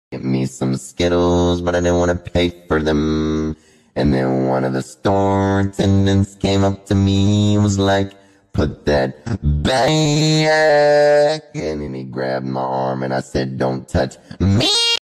get me some Skittles, but I didn't want to pay for them. And then one of the store attendants came up to me and was like, "Put that back." And then he grabbed my arm and I said, "Don't touch me."